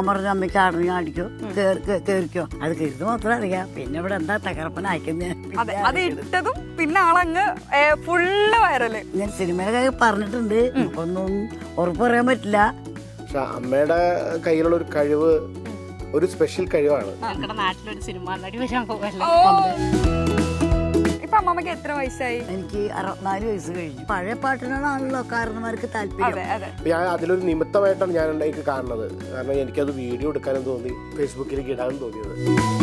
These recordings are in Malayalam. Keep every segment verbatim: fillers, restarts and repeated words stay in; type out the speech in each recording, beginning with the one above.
മോൻ പറഞ്ഞ അമ്മയ്ക്ക് ആടണി അടിക്കോ കേറിക്കോ അത് കരുത് മാത്രം അറിയാം. പിന്നെ ഇവിടെ എന്താ തകർപ്പന അയക്കുന്നത് പിന്നെ ആളങ്ങ് ഫുള്ള് വൈറല്. ഞാൻ സിനിമയുടെ പറഞ്ഞിട്ടുണ്ട്, ഒന്നും ഉറപ്പ് പറയാൻ പറ്റില്ല. പക്ഷെ അമ്മയുടെ കയ്യിലുള്ള ഒരു കഴിവ് ഒരു സ്പെഷ്യൽ കഴിവാണ്. നാട്ടിലൊരു സിനിമ നടി വരാൻ പോകല്ലേ. ഇപ്പൊ അമ്മമ്മക്ക് എത്ര വയസ്സായി? എനിക്ക് അറുപത്തിനാല് വയസ്സ് കഴിഞ്ഞു. പഴയ പാട്ടിനോടാണല്ലോ കാരണന്മാർക്ക് താല്പര്യം. ഞാൻ അതിലൊരു നിമിത്തമായിട്ടാണ് ഞാൻ എനിക്ക് കാണുന്നത്. കാരണം എനിക്കത് വീഡിയോ എടുക്കാനും തോന്നി, ഫേസ്ബുക്കിലേക്ക് ഇടാനും തോന്നിയത്.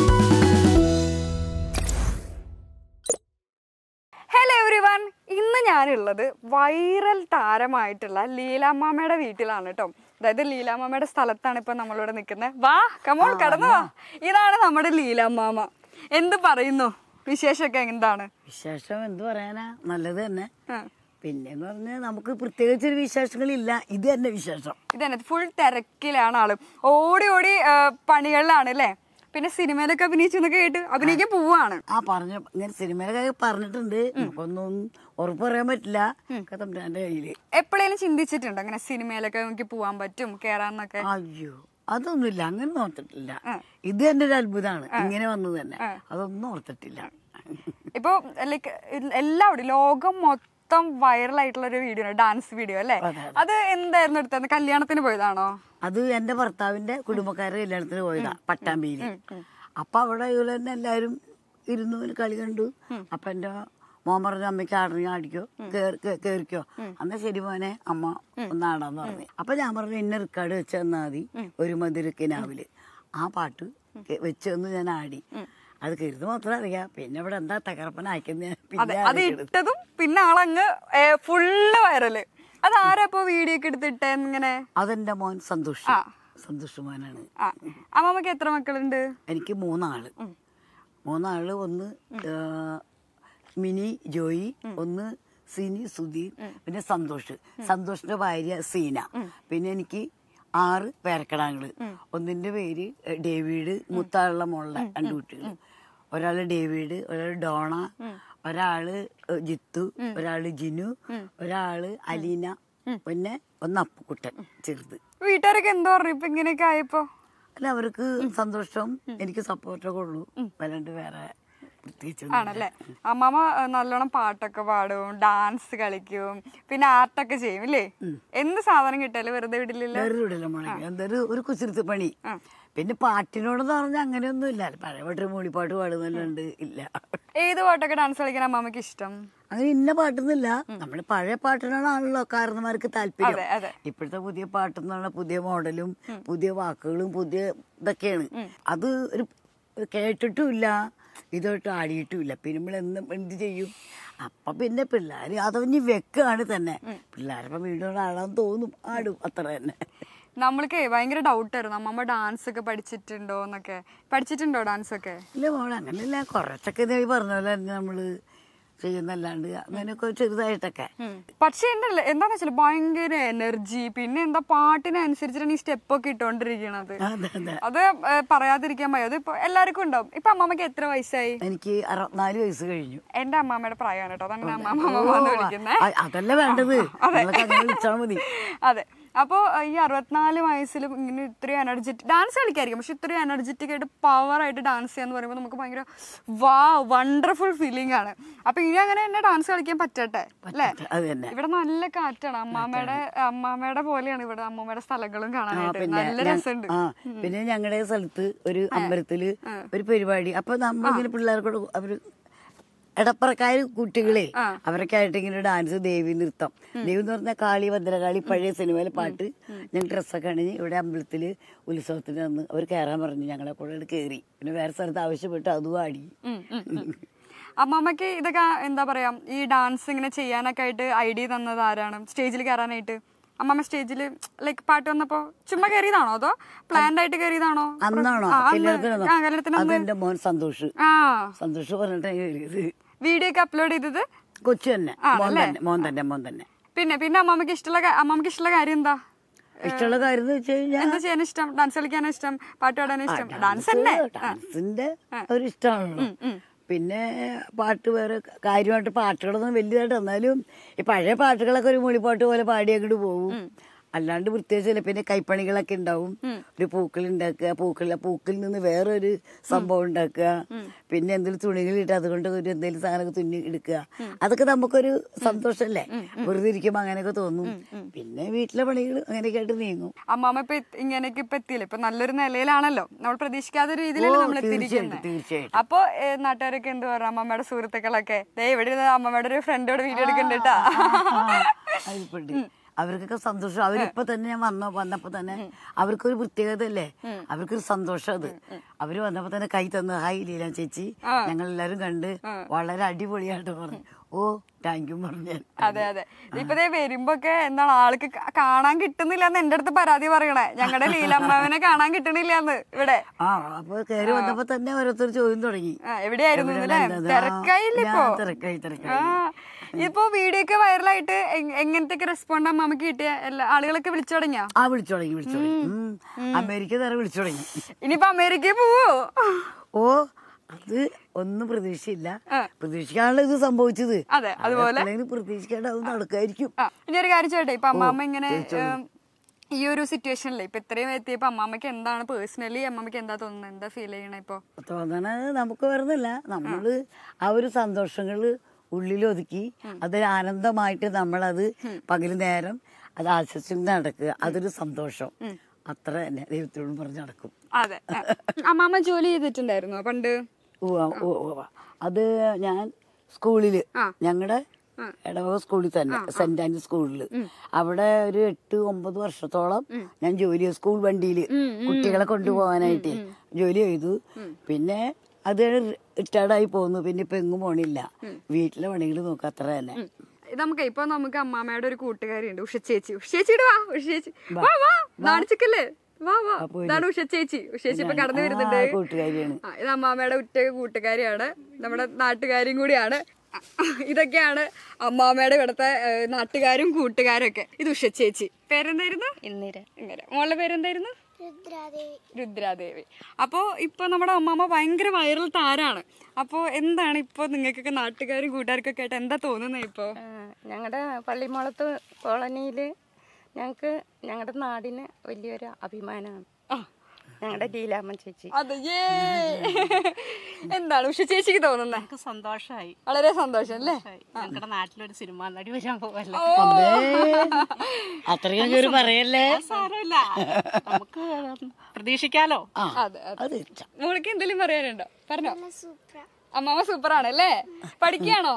ഹലോ എവരിവൺ, ഇന്ന് ഞാനുള്ളത് വൈറൽ താരമായിട്ടുള്ള ലീലാമ്മയുടെ വീട്ടിലാണ് കേട്ടോ. അതായത് ലീലാമ്മയുടെ സ്ഥലത്താണ് ഇപ്പൊ നമ്മളിവിടെ നിൽക്കുന്നത്. വാ കമോൺ കടന്നു വാ. ഇതാണ് നമ്മുടെ ലീലാമ്മ. എന്ത് പറയുന്നു, വിശേഷമൊക്കെ എന്താണ്? വിശേഷം എന്ത് പറയാനാ, നല്ലത് തന്നെ. പിന്നെന്ന് പറഞ്ഞാൽ നമുക്ക് പ്രത്യേകിച്ചൊരു വിശേഷങ്ങളില്ല, ഇത് തന്നെ വിശേഷം. ഇത് തന്നെ ഫുൾ തിരക്കിലാണ് ആള്, ഓടി ഓടി പണികളിലാണ് അല്ലേ. പിന്നെ സിനിമയിലൊക്കെ അഭിനയിച്ചെന്നൊക്കെ കേട്ട് അഭിനയിക്കാൻ പോവാണ്. ആ പറഞ്ഞ ഇങ്ങനെ സിനിമയിലൊക്കെ പറഞ്ഞിട്ടുണ്ട്, നമുക്കൊന്നും ഉറപ്പ് പറയാൻ പറ്റില്ല. തമ്പുരാന്റെ കയ്യില് എപ്പോഴേലും ചിന്തിച്ചിട്ടുണ്ടോ അങ്ങനെ സിനിമയിലൊക്കെ നമുക്ക് പോവാൻ പറ്റും കേറാന്നൊക്കെ? അയ്യോ അതൊന്നുമില്ല, അങ്ങനെ ഓർത്തിട്ടില്ല. ഇത് തന്നെ ഒരു അത്ഭുതമാണ്, ഇങ്ങനെ വന്നത് തന്നെ. അതൊന്നും ഓർത്തിട്ടില്ല. ഇപ്പൊ ലൈക്ക് എല്ലാവരും ലോകം മൊത്തം വൈറൽ ആയിട്ടുള്ള ഒരു വീഡിയോ, ഡാൻസ് വീഡിയോ അല്ലേ? അത് എന്തായിരുന്നു എടുത്തത്? കല്യാണത്തിന് പോയതാണോ? അത് എന്റെ ഭർത്താവിന്റെ കുടുംബക്കാരുടെ കല്യാണത്തിന് പോയതാ, പട്ടാമ്പിയില്. അപ്പൊ അവിടെ ഇതുപോലെ തന്നെ എല്ലാരും ഇരുന്നു കളി കണ്ടു. അപ്പൊ എന്റെ മോൻ പറഞ്ഞ അമ്മയ്ക്ക് ആടണി അടിക്കോ കേറിക്കോ. അന്നാ ശരി മോനെ അമ്മ ഒന്നാടാന്ന് പറഞ്ഞു. അപ്പൊ ഞാൻ പറഞ്ഞു ഇന്ന റിക്കാർഡ് വെച്ച് തന്നാ മതി, ഒരു മധുരക്കിനാവില്. ആ പാട്ട് വെച്ചെന്ന് ഞാൻ ആടി. അത് കരുത് മാത്രം അറിയാം. പിന്നെ ഇവിടെ എന്താ തകർപ്പന അയക്കുന്നത്. പിന്നെ ആളങ്ങ് ഫുള്ള് വൈറല്. അതാരാ ഇപ്പൊ വീഡിയോ ഒക്കെ എടുത്തിട്ടേ? ഇങ്ങനെ അതെന്റെ മോൻ സന്തോഷ്, സന്തോഷ് മോനാണ്. അമ്മമ്മക്ക് എത്ര മക്കളുണ്ട്? എനിക്ക് മൂന്നാള്. മൂന്നാള് ഒന്ന് മിനി ജോയി, ഒന്ന് സിനി സുധീർ, പിന്നെ സന്തോഷ്, സന്തോഷിന്റെ ഭാര്യ സീന. പിന്നെ എനിക്ക് ആറ് പേരക്കിടാങ്ങള്. ഒന്നിന്റെ പേര് ഡേവിഡ്, മുത്താളുള്ള മോളുടെ രണ്ട് കുട്ടികൾ. ഒരാള് ഡേവിഡ്, ഒരാള് ഡോണ, ഒരാള് ജിത്തു, ഒരാള് ജിനു, ഒരാള് അലീന, പിന്നെ ഒന്ന് അപ്പുക്കുട്ടൻ ചെറുത്. വീട്ടുകാരൊക്കെ എന്താ പറഞ്ഞു ഇപ്പൊ ഇങ്ങനെയൊക്കെ ആയപ്പോ? അല്ല, അവർക്ക് സന്തോഷം, എനിക്ക് സപ്പോർട്ടൊക്കെ ഉള്ളൂ, വല്ലാണ്ട് വേറെ ആണല്ലേ. അമ്മാമ നല്ലോണം പാട്ടൊക്കെ പാടും, ഡാൻസ് കളിക്കും, പിന്നെ ആർട്ടൊക്കെ ചെയ്യും ഇല്ലേ? എന്ത് സാധനം കിട്ടിയാലും വെറുതെ വിടില്ല. വെറുതെ വിടില്ല മോളെ, എന്തൊരു ഒരു കുസൃതി പണി. പിന്നെ പാട്ടിനോടെന്ന് പറഞ്ഞാൽ അങ്ങനെയൊന്നും ഇല്ല. പഴയ പാട്ട് മൂളിപ്പാട്ട് പാടുന്നല്ലുണ്ട് ഇല്ല. ഏത് പാട്ടൊക്കെ ഡാൻസ് കളിക്കാൻ അമ്മാമക്ക് ഇഷ്ടം? അങ്ങനെ ഇന്ന പാട്ടൊന്നുമില്ല, നമ്മള് പഴയ പാട്ടിനോടാണല്ലോ കാരണന്മാർക്ക് താല്പര്യം. ഇപ്പോഴത്തെ പുതിയ പാട്ടെന്ന് പറഞ്ഞാൽ പുതിയ മോഡലും പുതിയ വാക്കുകളും പുതിയ ഇതൊക്കെയാണ്. അത് ഒരു കേട്ടിട്ടുമില്ല, ഇതായിട്ട് ആടിയിട്ടുമില്ല. പിന്നെ നമ്മൾ എന്നും എന്ത് ചെയ്യും? അപ്പൊ പിന്നെ പിള്ളേര് അതവഞ്ഞ് വെക്കാണ് തന്നെ. പിള്ളേരപ്പം വീണ്ടും ആടാൻ തോന്നും, ആടും, അത്ര തന്നെ. നമ്മൾക്ക് ഭയങ്കര ഡൗട്ടായിരുന്നു അമ്മമ്മ ഡാൻസ് ഒക്കെ പഠിച്ചിട്ടുണ്ടോ എന്നൊക്കെ. പഠിച്ചിട്ടുണ്ടോ ഡാൻസ് ഒക്കെ? ഇല്ല മോളെ, അങ്ങനെയല്ല, കുറച്ചൊക്കെ നീ പറഞ്ഞ പോലെ തന്നെ നമ്മള് ചെയ്യുന്നല്ലാണ്ട് അങ്ങനെയൊക്കെ ചെറുതായിട്ടൊക്കെ. പക്ഷെ എന്താ എന്താന്ന് വെച്ചാൽ ഭയങ്കര എനർജി, പിന്നെ എന്താ പാട്ടിനനുസരിച്ചിട്ടാണ് ഈ സ്റ്റെപ്പ് ഒക്കെ ഇട്ടോണ്ടിരിക്കണത്. അത് പറയാതിരിക്കാൻ പറ്റും. അത് ഇപ്പൊ എല്ലാവർക്കും ഉണ്ടാവും. ഇപ്പൊ അമ്മാമ്മക്ക് എത്ര വയസ്സായി? എനിക്ക് അറുപത്തിനാല് വയസ്സ് കഴിഞ്ഞു. എന്റെ അമ്മാമ്മയുടെ പ്രായമാണ് കേട്ടോ, അതങ്ങനെ അമ്മാമ്മ വിളിക്കുന്നത്. അതല്ല വേണ്ടത്, വിളിച്ചാൽ മതി. അതെ. അപ്പോൾ ഈ അറുപത്തിനാല് വയസ്സിലും ഇങ്ങനെ ഇത്രയും എനർജറ്റിക് ഡാൻസ് കളിക്കായിരിക്കും, പക്ഷെ ഇത്രയും എനർജറ്റിക് ആയിട്ട് പവർ ആയിട്ട് ഡാൻസ് ചെയ്യാന്ന് പറയുമ്പോൾ നമുക്ക് ഭയങ്കര വാ വണ്ടർഫുൾ ഫീലിംഗ് ആണ്. അപ്പൊ ഇനി അങ്ങനെ തന്നെ ഡാൻസ് കളിക്കാൻ പറ്റട്ടെ അല്ലേ? ഇവിടെ നല്ല കാറ്റാണ്. അമ്മാമ്മയുടെ അമ്മാമ്മയുടെ പോലെയാണ് ഇവിടെ അമ്മൂമ്മയുടെ സ്ഥലങ്ങളും കാണാനായിട്ട് നല്ല രസമുണ്ട്. പിന്നെ ഞങ്ങളുടെ സ്ഥലത്ത് ഒരു അമ്പലത്തില് ഒരു പരിപാടി, അപ്പൊ നമ്മളിങ്ങനെ പിള്ളേർക്കോട് അവര് ഇടപ്പറക്കാര് കുട്ടികളെ അവരൊക്കെ ആയിട്ട് ഇങ്ങനെ ഡാൻസ്, ദേവി നൃത്തം. ദേവി എന്ന് പറഞ്ഞാൽ കാളി, ഭദ്രകാളി, പഴയ സിനിമയിലെ പാട്ട്. ഞങ്ങൾ ഡ്രസ്സൊക്കെ അണിഞ്ഞ് ഇവിടെ അമ്പലത്തില് ഉത്സവത്തിന് വന്ന് അവർ കയറാൻ പറഞ്ഞു, ഞങ്ങളെ കൂടെ കയറി. പിന്നെ വേറെ സ്ഥലത്ത് ആവശ്യപ്പെട്ട് അതും ആടി. അമ്മാമ്മക്ക് ഇതൊക്കെ എന്താ പറയാ, ഈ ഡാൻസ് ഇങ്ങനെ ചെയ്യാനൊക്കെ ആയിട്ട് ഐഡിയ തന്നത് ആരാണ്? സ്റ്റേജിൽ കയറാനായിട്ട് അമ്മമ്മ സ്റ്റേജില് ലൈക്ക് പാട്ട് വന്നപ്പോ ചുമ്മാ കയറിയതാണോ അതോ പ്ലാൻഡ് ആയിട്ട് കയറിയതാണോ? അന്നാണോ കല്യാണത്തിന്? മോൻ സന്തോഷ്, സന്തോഷ് പറഞ്ഞിട്ടാ കയറിയത്. വീഡിയോ ഒക്കെ അപ്ലോഡ് ചെയ്തത് കൊച്ചു തന്നെ, മോൻ തന്നെ മോൻ തന്നെ. പിന്നെ പിന്നെ അമ്മമ്മക്ക് ഇഷ്ടമുള്ള അമ്മമ്മക്ക് ഇഷ്ടമുള്ള കാര്യം എന്താ? ഇഷ്ടമുള്ള കാര്യം എന്ന് വെച്ച് കഴിഞ്ഞാൽ എന്താ ചെയ്യാൻ ഇഷ്ടം? ഡാൻസ് കളിക്കാനോ ഇഷ്ടം? പാട്ട് പാടാനോ ഇഷ്ടം? ഡാൻസ് തന്നെ, ഡാൻസിന്റെ ഒരു ഇഷ്ടമാണല്ലോ. പിന്നെ പാട്ട് വേറെ കാര്യമായിട്ട് പാട്ടുകളൊന്നും വലിയതായിട്ട് വന്നാലും ഈ പഴയ പാട്ടുകളൊക്കെ ഒരു മൂളിപ്പാട്ട് പോലെ പാടി അങ്ങോട്ട് പോകും. അല്ലാണ്ട് പ്രത്യേകിച്ച് പിന്നെ കൈപ്പണികളൊക്കെ ഉണ്ടാവും. ഒരു പൂക്കൾ ഉണ്ടാക്കുക, പൂക്കൾ പൂക്കളിൽ നിന്ന് വേറൊരു സംഭവം ഉണ്ടാക്കുക, പിന്നെ എന്തെങ്കിലും തുണികളിട്ട് അതുകൊണ്ട് ഒരു എന്തെങ്കിലും സാധനം തുന്നി എടുക്കുക. അതൊക്കെ നമുക്കൊരു സന്തോഷല്ലേ. വെറുതെ ഇരിക്കുമ്പോ അങ്ങനെയൊക്കെ തോന്നും. പിന്നെ വീട്ടിലെ പണികൾ അങ്ങനെയൊക്കെ ആയിട്ട് നീങ്ങും. അമ്മാമ്മ ഇപ്പൊ ഇങ്ങനെയൊക്കെ ഇപ്പൊ എത്തിയില്ലേ, ഇപ്പൊ നല്ലൊരു നിലയിലാണല്ലോ, നമ്മൾ പ്രതീക്ഷിക്കാത്ത രീതിയിലല്ലേ നമ്മൾ എത്തിയിരിക്കുന്നത്. തീർച്ചയായിട്ടും. അപ്പൊ നാട്ടുകാരൊക്കെ എന്ത് പറയാം, അമ്മമ്മയുടെ സുഹൃത്തുക്കളൊക്കെ ദേ ഇവിടെ അമ്മമ്മയുടെ ഒരു ഫ്രണ്ടോട് വീഡിയോ എടുക്കണ്ടേട്ടാ. അവർക്കൊക്കെ സന്തോഷം. അവരിപ്പൊ തന്നെ ഞാൻ വന്നോ വന്നപ്പോ തന്നെ അവർക്കൊരു പ്രത്യേകത അല്ലേ, അവർക്കൊരു സന്തോഷം. അത് അവര് വന്നപ്പോ തന്നെ കൈ തന്നു, ഹായ് ലീല ചേച്ചി, ഞങ്ങൾ എല്ലാരും കണ്ട് വളരെ അടിപൊളിയായിട്ട് പറഞ്ഞു. ഓ താങ്ക് യു പറഞ്ഞു. അതെ അതെ. ഇപ്പൊ വരുമ്പോക്കെ എന്താണ് ആൾക്ക് കാണാൻ കിട്ടുന്നില്ല എന്ന് എന്റെ അടുത്ത് പരാതി പറയണേ, ഞങ്ങളുടെ ലീലമ്മാവനെ കാണാൻ കിട്ടണില്ലാന്ന് ഇവിടെ. ആ അപ്പൊ കയറി വന്നപ്പോ തന്നെ ഓരോരുത്തർ ചോദ്യം തുടങ്ങി, എവിടെയായിരുന്നു തിരക്കായില്ല ഇപ്പൊ. തിരക്കായി തിരക്കായി ഇപ്പൊ വീഡിയോ ഒക്കെ വൈറലായിട്ട് എങ്ങനത്തെ റെസ്പോണ്ട് അമ്മാമക്ക് കിട്ടിയ എല്ലാ ആളുകളൊക്കെ വിളിച്ചു തുടങ്ങിയാ? ആ വിളിച്ചു തുടങ്ങി വിളിച്ചു തുടങ്ങി അമേരിക്ക നേരെ വിളിച്ചു തുടങ്ങി. ഇനിയിപ്പോ അമേരിക്കയിൽ പോവോ? ഓ അത് ഒന്നും പ്രതീക്ഷയില്ല. പ്രതീക്ഷിക്കാനുള്ള ഇത് സംഭവിച്ചത്. അതെ അതുപോലെ പ്രതീക്ഷിക്കേണ്ട അത് നടക്കായിരിക്കും. ഇനി ഒരു കാര്യം ചോട്ടെ, ഇപ്പൊ അമ്മാമ്മ ഇങ്ങനെ ഈ ഒരു സിറ്റുവേഷനിൽ ഇപ്പൊ ഇത്രയും എത്തിയപ്പോ അമ്മാമ്മക്ക് എന്താണ് പേഴ്സണലി അമ്മാമ്മക്ക് എന്താ തോന്നുന്നത്, എന്താ ഫീൽ ചെയ്യണേ ഇപ്പൊ? തോന്നണത് നമുക്ക് വരുന്നില്ല. നമ്മള് ആ ഒരു സന്തോഷങ്ങള് ഉള്ളിൽ ഒതുക്കി അതൊരു ആനന്ദമായിട്ട് നമ്മളത് പകല് നേരം അത് ആശ്വസിച്ച് നടക്കുക. അതൊരു സന്തോഷം. അത്ര തന്നെ ദൈവത്തോടും പറഞ്ഞ് നടക്കും. അതെ. അമ്മാമ്മ ജോലി ചെയ്തിട്ടുണ്ടായിരുന്നോ പണ്ട്? അത് ഞാൻ സ്കൂളില്, ഞങ്ങളുടെ ഇടവക സ്കൂളിൽ തന്നെ, സെന്റ് ആൻഡ്രൂസ് സ്കൂളില്, അവിടെ ഒരു എട്ട് ഒമ്പത് വർഷത്തോളം ഞാൻ ജോലി ചെയ്തു. സ്കൂൾ വണ്ടിയില് കുട്ടികളെ കൊണ്ടുപോകാനായിട്ട് ജോലി ചെയ്തു. പിന്നെ അത് റിട്ടയർഡായി പോന്നു. പിന്നെ ഇപ്പൊ എങ്ങും പോണില്ല, വീട്ടിലെ പണികൾ നോക്കുക, അത്ര തന്നെ. നമുക്ക് ഇപ്പൊ നമുക്ക് അമ്മാമ്മയുടെ ഒരു കൂട്ടുകാരിയുണ്ട്, ഉഷ ചേച്ചി. ഉഷ ചേച്ചിയുടെ വാ, ഉഷ ചേച്ചി വാ വാ, നാണിച്ചിക്കല്ലേ, വാ വാ. ഇതാണ് ഉഷ ചേച്ചി. ഉഷ ചേച്ചി ഇപ്പൊ കടന്നു വരുന്നുണ്ട്. കൂട്ടുകാരിയാണ്. ഇത് അമ്മാമ്മയുടെ ഉറ്റ കൂട്ടുകാരിയാണ്, നമ്മുടെ നാട്ടുകാരിയും കൂടിയാണ്. ഇതൊക്കെയാണ് അമ്മാമ്മയുടെ ഇവിടുത്തെ നാട്ടുകാരും കൂട്ടുകാരും ഒക്കെ. ഇത് ഉഷ ചേച്ചി. പേരെന്തായിരുന്നു? ഇന്ദിര. ഇങ്ങനെ. മോളുടെ പേരെന്തായിരുന്നു? രുദ്രാദേവി. രുദ്രാദേവി. അപ്പോ ഇപ്പൊ നമ്മുടെ അമ്മാമ്മ ഭയങ്കര വൈറൽ താരാണ്. അപ്പൊ എന്താണ് ഇപ്പൊ നിങ്ങൾക്കൊക്കെ നാട്ടുകാരും കൂട്ടുകാർക്കൊക്കെ ആയിട്ട് എന്താ തോന്നുന്നത് ഇപ്പൊ? ഞങ്ങളുടെ പള്ളിമുളത്ത് കോളനിയില് ഞങ്ങക്ക് ഞങ്ങളുടെ നാടിന് വലിയൊരു അഭിമാനമാണ് ഞങ്ങളുടെ ലീലാമ്മ ചേച്ചി. അതെ. എന്താണ് ഉഷ ചേച്ചിക്ക് തോന്നുന്നത്? സന്തോഷമായി, വളരെ സന്തോഷം അല്ലേ. ഞങ്ങളുടെ നാട്ടിലൊരു സിനിമ നടി വരാൻ പോവല്ലേ. അത്രയും പറയല്ലേ, സാരമില്ല, നമുക്ക് പ്രതീക്ഷിക്കാലോ. അതെ അതെ. മോൾക്ക് എന്തെങ്കിലും പറയാനുണ്ടോ? പറഞ്ഞോ. അമ്മാമ്മ സൂപ്പർ ആണല്ലേ. പഠിക്കാണോ?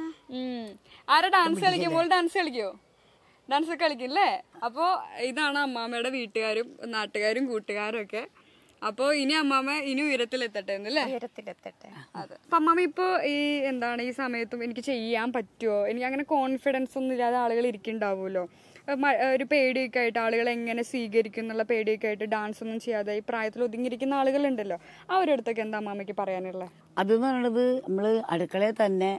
ആരാ ഡാൻസ് കളിക്കും? മോൾ ഡാൻസ് കളിക്കോ? ഡാൻസ് ഒക്കെ കളിക്കില്ലേ? അപ്പോ ഇതാണ് അമ്മാമ്മയുടെ വീട്ടുകാരും നാട്ടുകാരും കൂട്ടുകാരും ഒക്കെ. അപ്പൊ ഇനി അമ്മാമ്മ ഇനി ഉയരത്തിലെത്തട്ടെ എന്നല്ലേ? ഉയരത്തിലെത്തട്ടെ. അതെ. അപ്പൊ അമ്മാമ്മ ഇപ്പൊ ഈ എന്താണ് ഈ സമയത്തും എനിക്ക് ചെയ്യാൻ പറ്റുമോ, എനിക്ക് അങ്ങനെ കോൺഫിഡൻസ് ഒന്നും ഇല്ലാതെ ആളുകൾ ഇരിക്കുന്നുണ്ടാവുമല്ലോ, ഒരു പേടിയൊക്കെ ആയിട്ട് ആളുകൾ എങ്ങനെ സ്വീകരിക്കും എന്നുള്ള പേടിയൊക്കെ ആയിട്ട് ഡാൻസ് ഒന്നും ചെയ്യാതെ ഈ പ്രായത്തിൽ ഒതുങ്ങിയിരിക്കുന്ന ആളുകളുണ്ടല്ലോ, അവരടുത്തൊക്കെ എന്താ അമ്മാമ്മയ്ക്ക് പറയാനുള്ളത്? അതെന്ന് പറയുന്നത് നമ്മള് അടുക്കളയിൽ തന്നെ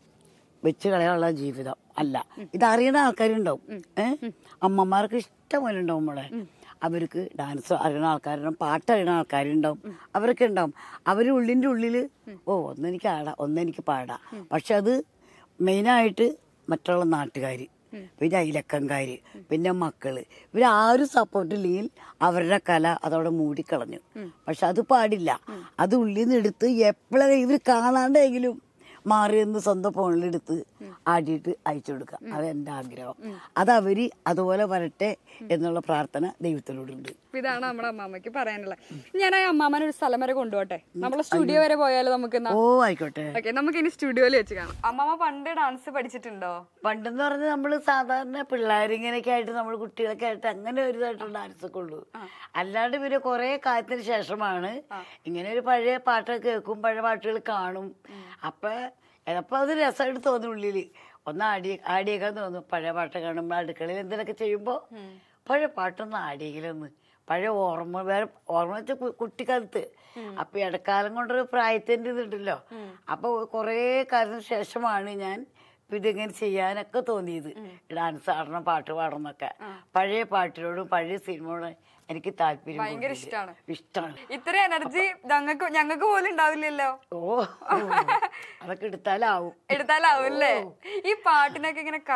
വെച്ച് കളയാനുള്ള ജീവിതം അല്ല. ഇതറിയുന്ന ആൾക്കാരുണ്ടാവും. ഏഹ് അമ്മമാർക്ക് ഇഷ്ടം പോലെ ഉണ്ടാവും നമ്മളെ. അവർക്ക് ഡാൻസ് അറിയുന്ന ആൾക്കാരുണ്ടാവും, പാട്ട് അറിയുന്ന ആൾക്കാരുണ്ടാവും, അവരൊക്കെ ഉണ്ടാവും. അവർ ഉള്ളിൻ്റെ ഉള്ളിൽ ഓ ഒന്നെനിക്ക് ആടാം ഒന്നെനിക്ക് പാടാം. പക്ഷെ അത് മെയിനായിട്ട് മറ്റുള്ള നാട്ടുകാർ, പിന്നെ അയലക്കംകാര്, പിന്നെ മക്കള്, ഇവരാരും സപ്പോർട്ടില്ലെങ്കിൽ അവരുടെ കല അതവിടെ മൂടിക്കളഞ്ഞു. പക്ഷെ അത് പാടില്ല. അത് ഉള്ളിൽ നിന്ന് എടുത്ത് എപ്പോഴും ഇവർ കാണാണ്ടെങ്കിലും മാറിയെന്ന് സ്വന്തം ഫോണിലെടുത്ത് ആടിയിട്ട് അയച്ചു കൊടുക്കുക. അതെന്റെ ആഗ്രഹം. അതവര് അതുപോലെ വരട്ടെ എന്നുള്ള പ്രാർത്ഥന ദൈവത്തിനോടുണ്ട്. ഇതാണ് നമ്മുടെ അമ്മാമ്മക്ക് പറയാനുള്ളത്. ഞാൻ ആ അമ്മാമ്മനെ ഒരു സ്ഥലം വരെ കൊണ്ടുപോട്ടെ, നമ്മളെ സ്റ്റുഡിയോ വരെ പോയാലോ നമുക്ക്? ഓ ആയിക്കോട്ടെ. ഓക്കെ, നമുക്ക് ഇനി സ്റ്റുഡിയോയിൽ വെച്ച് കാണാം. അമ്മാമ്മ പണ്ട് ഡാൻസ് പഠിച്ചിട്ടുണ്ടോ? പണ്ടെന്ന് പറഞ്ഞാൽ നമ്മള് സാധാരണ പിള്ളേരിങ്ങനെയൊക്കെ ആയിട്ട് നമ്മൾ കുട്ടികളൊക്കെ ആയിട്ട് അങ്ങനെ ഒരു ഇതായിട്ടുള്ള ഡാൻസ് ഒക്കെ ഉള്ളൂ. അല്ലാണ്ട് പിന്നെ കുറെ കാലത്തിന് ശേഷമാണ് ഇങ്ങനെ ഒരു പഴയ പാട്ടൊക്കെ കേൾക്കും, പഴയ പാട്ടുകൾ കാണും. അപ്പൊ അപ്പൊ അത് രസമായിട്ട് തോന്നും ഉള്ളില്. ഒന്ന് ആടി ആടിയേക്കാൻ തോന്നും. പഴയ പാട്ട് കാണുമ്പോൾ അടുക്കളയിൽ എന്തിനൊക്കെ ചെയ്യുമ്പോ പഴയ പാട്ടൊന്ന് ആടിയെങ്കിലൊന്ന് പഴയ ഓർമ്മ വേറെ ഓർമ്മ വെച്ച കുട്ടിക്കാലത്ത്. അപ്പൊ ഇടക്കാലം കൊണ്ടൊരു പ്രായത്തിന്റെ ഇതുണ്ടല്ലോ. അപ്പൊ കുറെ കാലത്തിന് ശേഷമാണ് ഞാൻ ഇതിങ്ങനെ ചെയ്യാനൊക്കെ തോന്നിയത്. ഡാൻസ് ആടണം, പാട്ട് പാടണം എന്നൊക്കെ. പഴയ പാട്ടിനോടും പഴയ സിനിമയോടും എനിക്ക് താല്പര്യം ഭയങ്കര ഇഷ്ടമാണ്. ഇഷ്ടമാണ്. ഇത്ര എനർജി ഞങ്ങൾക്ക് ഞങ്ങൾക്ക് പോലും ഉണ്ടാവില്ലല്ലോ. ഓ അതൊക്കെ എടുത്താലാവും എടുത്താലാവും അല്ലേ? ഈ പാട്ടിനൊക്കെ ഇങ്ങനെ കറക്റ്റ്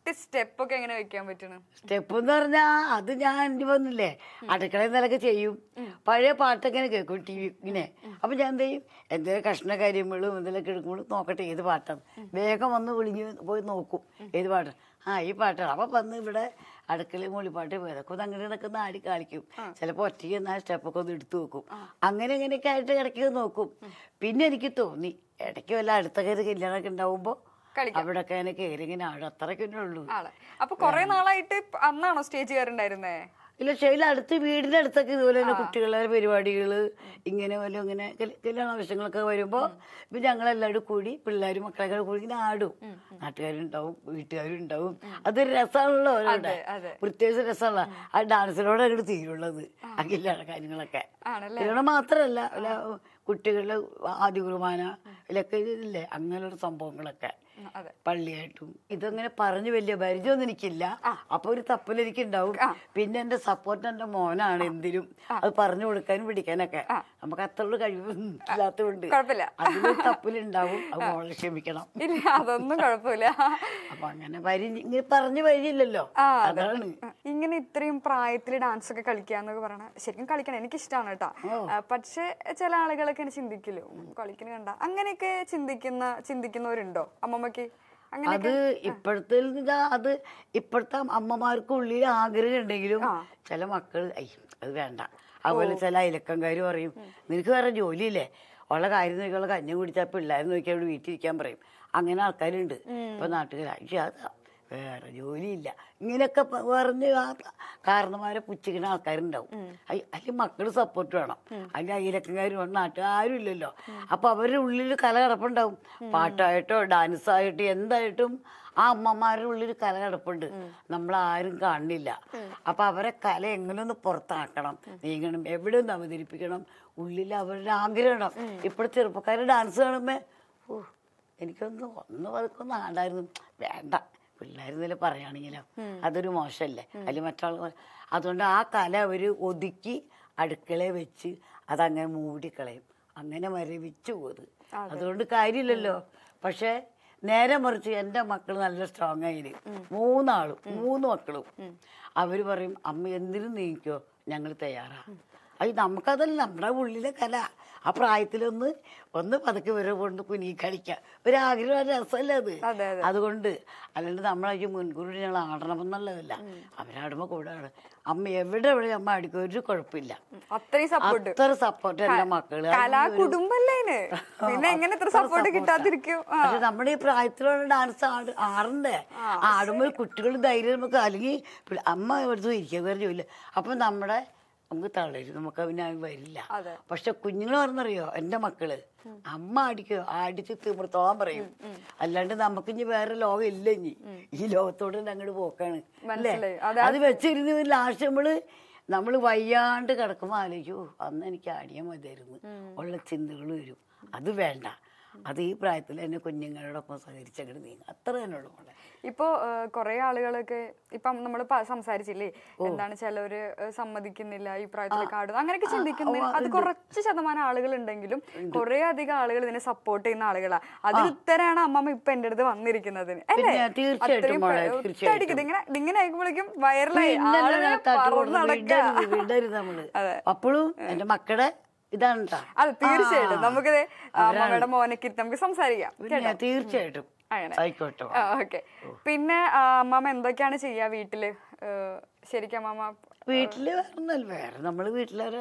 കറക്റ്റ് സ്റ്റെപ്പ് ഒക്കെ എങ്ങനെ വെക്കാൻ പറ്റണം? സ്റ്റെപ്പ് എന്ന് പറഞ്ഞാ അത് ഞാൻ എന്റെ വന്നില്ലേ അടുക്കളയിൽ നിന്നൊക്കെ ചെയ്യും. പഴയ പാട്ടൊക്കെ ഇങ്ങനെ കേൾക്കും ടി വി ഇങ്ങനെ. അപ്പൊ ഞാൻ എന്ത് ചെയ്യും, എന്തെങ്കിലും കഷ്ണ കാര്യങ്ങളും എന്തെങ്കിലുമൊക്കെ എടുക്കുമ്പോൾ നോക്കട്ടെ ഏത് പാട്ടാണ്, വേഗം വന്ന് വിളിഞ്ഞ് പോയി നോക്കും ഏത് പാട്ടാണ്. ആ ഈ പാട്ടാണ്. അപ്പൊ വന്ന് ഇവിടെ അടുക്കളയിൽ മൂളിപ്പാട്ട് പോയതൊക്കെ ഒന്ന് അങ്ങനെ ഇതൊക്കെ ഒന്ന് ആടി കളിക്കും. ചിലപ്പോൾ ഒറ്റയ്ക്ക് എന്നാൽ സ്റ്റെപ്പൊക്കെ ഒന്ന് എടുത്തു വെക്കും. അങ്ങനെ ഇങ്ങനെയൊക്കെ ആയിട്ട് ഇടയ്ക്ക് നോക്കും. പിന്നെ എനിക്ക് തോന്നി ഇടയ്ക്ക് വല്ല അടുത്ത കയറി കല്യാണമൊക്കെ ഉണ്ടാവുമ്പോ അവിടെ ഒക്കെ അങ്ങനെ കയറി ഇങ്ങനെ ആടും. അത്രയ്ക്ക് തന്നെ ഉള്ളൂ. അപ്പൊ കൊറേ നാളായിട്ട് അന്നാണോ സ്റ്റേജ് കയറുണ്ടായിരുന്നേ? ഇല്ല, ശൈല അടുത്ത് വീടിന്റെ അടുത്തൊക്കെ ഇതുപോലെ തന്നെ കുട്ടികളുടെ പരിപാടികള് ഇങ്ങനെ വല്ല ഇങ്ങനെ കല്യാണ ആവശ്യങ്ങളൊക്കെ വരുമ്പോ ഇപ്പൊ ഞങ്ങളെല്ലാവരും കൂടി പിള്ളേരും മക്കളൊക്കെ കൂടി ഇങ്ങനെ ആടും. നാട്ടുകാരുണ്ടാവും, വീട്ടുകാരും ഉണ്ടാവും. അതൊരു രസമാണല്ലോ അവരുടെ, പ്രത്യേകിച്ച് രസമുള്ള ആ ഡാൻസിനോട് അങ്ങോട്ട് തീരുള്ളത് ആ കല്യാണ കാര്യങ്ങളൊക്കെ. കല്യാണം മാത്രല്ല അല്ല കുട്ടികളുടെ ആദ്യ കുർബാന ഇതിലൊക്കെ ഇല്ലേ അങ്ങനെയുള്ള സംഭവങ്ങളൊക്കെ പള്ളിയായിട്ടും ഇതങ്ങനെ പറഞ്ഞു വലിയ പരിചയമൊന്നും എനിക്കില്ല. അപ്പൊ ഒരു തപ്പൽ എനിക്ക് ഉണ്ടാവും. പിന്നെ എന്റെ സപ്പോർട്ട് എന്റെ മോനാണ് എന്തിനും അത് പറഞ്ഞു കൊടുക്കാനും പിടിക്കാനൊക്കെ. നമുക്ക് അത്ര കഴിവൊന്നും ഇല്ലാത്തതുകൊണ്ട് അതിലൊരു തപ്പലുണ്ടാവും. അത് മോളെ ക്ഷമിക്കണം. ഇല്ല അതൊന്നും കുഴപ്പമില്ല. അപ്പൊ അങ്ങനെ വരി ഇങ്ങനെ പറഞ്ഞു വരില്ലല്ലോ, അതാണ്. ഇങ്ങനെ ഇത്രയും പ്രായത്തില് ഡാൻസ് ഒക്കെ കളിക്കാന്നൊക്കെ പറയണ ശരിക്കും കളിക്കണം, എനിക്ക് ഇഷ്ടമാണ് കേട്ടോ. പക്ഷെ ചില ആളുകളൊക്കെ ചിന്തിക്കല്ലോ കളിക്കുന്ന കണ്ട, അങ്ങനെയൊക്കെ ചിന്തിക്കുന്ന ചിന്തിക്കുന്നവരുണ്ടോ അമ്മമ്മക്ക്? അത് ഇപ്പോഴത്തെ അത് ഇപ്പോഴത്തെ അമ്മമാർക്ക് ഉള്ളിൽ ആഗ്രഹം ഉണ്ടെങ്കിലും ചില മക്കൾ അയ്യ അത് വേണ്ട. അതുപോലെ ചില അയലക്കംകാർ പറയും നിനക്ക് വേറെ ജോലിയില്ലേ, ഉള്ള കാര്യം നോക്കിയുള്ള കഞ്ഞി കുടിച്ചാൽ പിള്ളേരെ നോക്കി അവിടെ വീട്ടിലിരിക്കാൻ പറയും. അങ്ങനെ ആൾക്കാരുണ്ട് ഇപ്പൊ നാട്ടുകാർ. അയ്യ അതാ വേറെ ജോലിയില്ല ഇങ്ങനെയൊക്കെ പറഞ്ഞ് ആ കാരണന്മാരെ പുച്ഛിക്കുന്ന ആൾക്കാരുണ്ടാവും. അതിൽ മക്കള് സപ്പോർട്ട് വേണം. അതിൽ അയലക്കാരും വേണം, നാട്ടുകാരും ഇല്ലല്ലോ. അപ്പൊ അവരുടെ ഉള്ളിൽ കല കിടപ്പുണ്ടാവും. പാട്ടായിട്ടോ ഡാൻസായിട്ടോ എന്തായിട്ടും ആ അമ്മമാരുടെ ഉള്ളിൽ കല കിടപ്പുണ്ട്, നമ്മളാരും കാണുന്നില്ല. അപ്പൊ അവരെ കല എങ്ങനെ ഒന്ന് പുറത്താക്കണം, നീങ്ങണം, എവിടെ ഒന്ന് അവതരിപ്പിക്കണം, ഉള്ളിൽ അവരുടെ ആഗ്രഹം. ഇപ്പോഴത്തെ ചെറുപ്പക്കാരുടെ ഡാൻസ് കാണുമ്പോ ഓ എനിക്കൊന്ന് ഒന്ന് പതുക്കൊന്നും ആണ്ടായിരുന്നു, വേണ്ട പിള്ളേരെന്നല്ലേ പറയുകയാണെങ്കിലോ അതൊരു മോശമല്ലേ, അതിൽ മറ്റുള്ള. അതുകൊണ്ട് ആ കല അവര് ഒതുക്കി അടുക്കളയെ വെച്ച് അതങ്ങനെ മൂടിക്കളയും, അങ്ങനെ മരവിച്ചു പോകുന്നത്. അതുകൊണ്ട് കാര്യമില്ലല്ലോ. പക്ഷെ നേരെ മറിച്ച് എൻ്റെ മക്കൾ നല്ല സ്ട്രോങ് ആയിന്, മൂന്നാളും മൂന്ന് മക്കളും. അവര് പറയും അമ്മ എന്തിനും നീക്കോ ഞങ്ങൾ തയ്യാറാ. അത് നമുക്കതല്ല, നമ്മുടെ ഉള്ളിലെ കല. ആ പ്രായത്തിലൊന്ന് ഒന്ന് പതുക്കെ വരെ കൊണ്ട് കുനി കളിക്കാം, ഒരാഗ്രഹം രസമല്ലേ അത്. അതുകൊണ്ട് അല്ലാണ്ട് നമ്മളെ മുൻകൂട്ടി ഞങ്ങൾ ആടണമെന്നുള്ളതല്ല. അവരാടുമ്പോ കൂടെ ആണ് അമ്മ എവിടെ എവിടെ അമ്മ അടിക്കും, ഒരു കുഴപ്പമില്ല. അത്ര സപ്പോർട്ട് എന്റെ മക്കള്. പക്ഷെ നമ്മുടെ ഈ പ്രായത്തിലുള്ള ഡാൻസ് ആട് ആടണ്ടേ, ആടുമ്പോൾ കുട്ടികൾ ധൈര്യം നമുക്ക്, അല്ലെങ്കിൽ അമ്മ എടുത്ത് ഇരിക്കുക വേറെ ജോലി. അപ്പൊ നമ്മുടെ നമുക്ക് തളരും, നമുക്ക് അവന് വരില്ല. പക്ഷെ കുഞ്ഞുങ്ങൾ പറഞ്ഞറിയോ എന്റെ മക്കള് അമ്മ അടിക്കോ അടിച്ച് തീമൃത്തോളം പറയും. അല്ലാണ്ട് നമുക്ക് ഇനി വേറെ ലോകം ഇല്ല, ഇനി ഈ ലോകത്തോട് അങ്ങോട്ട് പോക്കാണ് അല്ലേ. അത് വെച്ചിരുന്ന് ലാസ്റ്റ് നമ്മള് നമ്മള് വയ്യാണ്ട് കിടക്കുമ്പോ ആലോചിക്കൂ അന്ന് എനിക്ക് ആടിയാൽ മതിയായിരുന്നു ഉള്ള ചിന്തകൾ വരും. അത് വേണ്ട, അത് ഈ പ്രായത്തിൽ തന്നെ കുഞ്ഞുങ്ങളോടൊപ്പം സഹകരിച്ചങ്ങോട്ട് നീങ്ങും, അത്ര തന്നെ ഉള്ളു. ഇപ്പൊ കൊറേ ആളുകളൊക്കെ ഇപ്പം നമ്മള് സംസാരിച്ചില്ലേ, എന്താണ് ചിലവര് സമ്മതിക്കുന്നില്ല ഈ പ്രായത്തിലേക്ക് ആടുന്നത്, അങ്ങനെയൊക്കെ ചിന്തിക്കുന്നത്. അത് കുറച്ച് ശതമാനം ആളുകൾ ഉണ്ടെങ്കിലും കുറെ അധികം ആളുകൾ ഇതിനെ സപ്പോർട്ട് ചെയ്യുന്ന ആളുകളാ. അതിൽ ഉത്തരാണ് അമ്മമ്മ ഇപ്പൊ എന്റെ അടുത്ത് വന്നിരിക്കുന്നതിന് അല്ലേ. ഇങ്ങനെ ഇങ്ങനെ ആയിക്കുമ്പോഴേക്കും വൈറലായി അപ്പോഴും എന്റെ മക്കളെ ഇതാണ്. അതെ തീർച്ചയായിട്ടും നമുക്കിത് അമ്മമ്മയുടെ മോനൊക്കെ നമുക്ക് സംസാരിക്കാം തീർച്ചയായിട്ടും. ഓക്കെ. പിന്നെ അമ്മമ്മ എന്തൊക്കെയാണ് ചെയ്യാ വീട്ടില്? ശരിക്കും അമ്മമ്മ വീട്ടില് വേറെ നമ്മള് വീട്ടിലെ